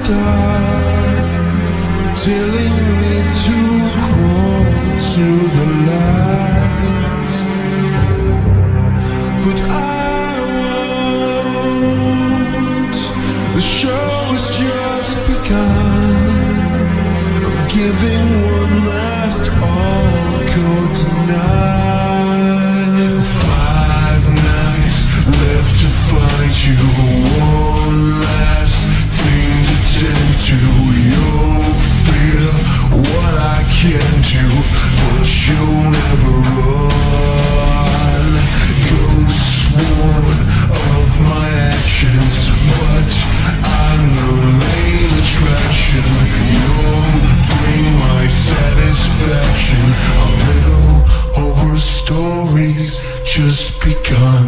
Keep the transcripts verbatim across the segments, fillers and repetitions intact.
dark, telling me to crawl to the light, but I won't. The show has just begun. I'm giving one last encore tonight. Five nights left to find you. One last thing to tend to. You'll feel what I can do, but you'll never run. Ghost one of my actions, but I'm the main attraction. You'll bring my satisfaction. Our little horror stories just begun.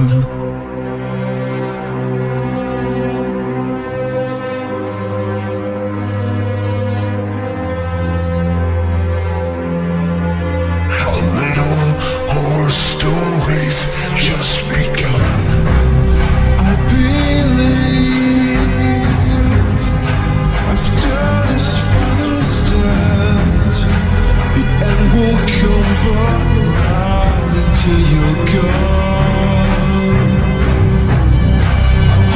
Stories just begun. I believe after this final stand, the end will come but not until you're gone. I'm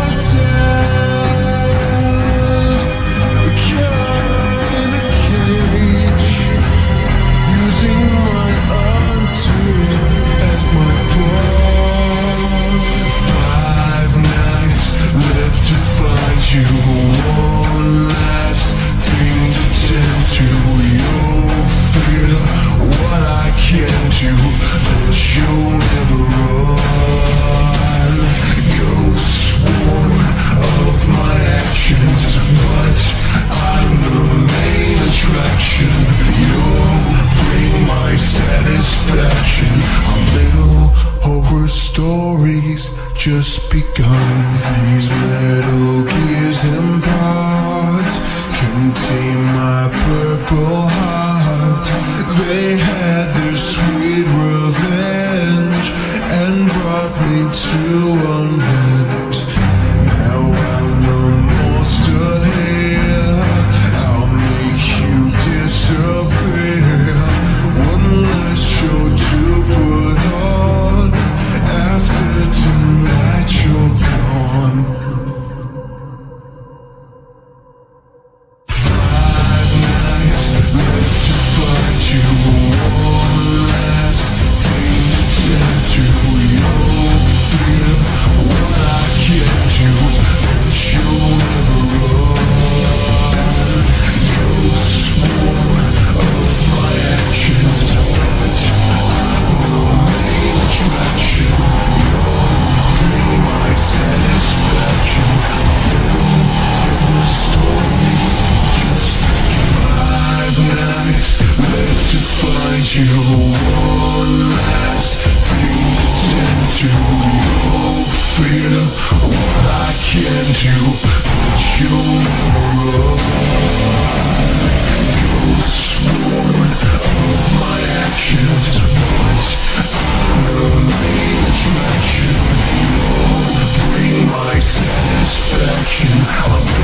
haunted, a killer in a cage, using my undoing as my pawn. Five nights left to find you. One last thing to tend to. You'll feel what I can do, but you'll never run. Ghost one of my actions, but I'm the main attraction. You'll bring my satisfaction. Our little horror stories just begun. These metal gears and parts contain my purple heart. They had their sweet revenge and brought me to unbend. Now I'm the monster here. I'll make you disappear. One last show to put on. After tonight you're gone. Five nights left to find you. One last thing to tend to. You'll feel what I can do, but you'll never run. Ghost one of my actions, but I'm the main attraction. You'll bring my satisfaction. A little horror stories, just five nights left to find you. One last thing to tend to. You'll feel what I can do, but you'll never run. Ghost one of my actions, but I'm the main attraction. You'll bring my satisfaction.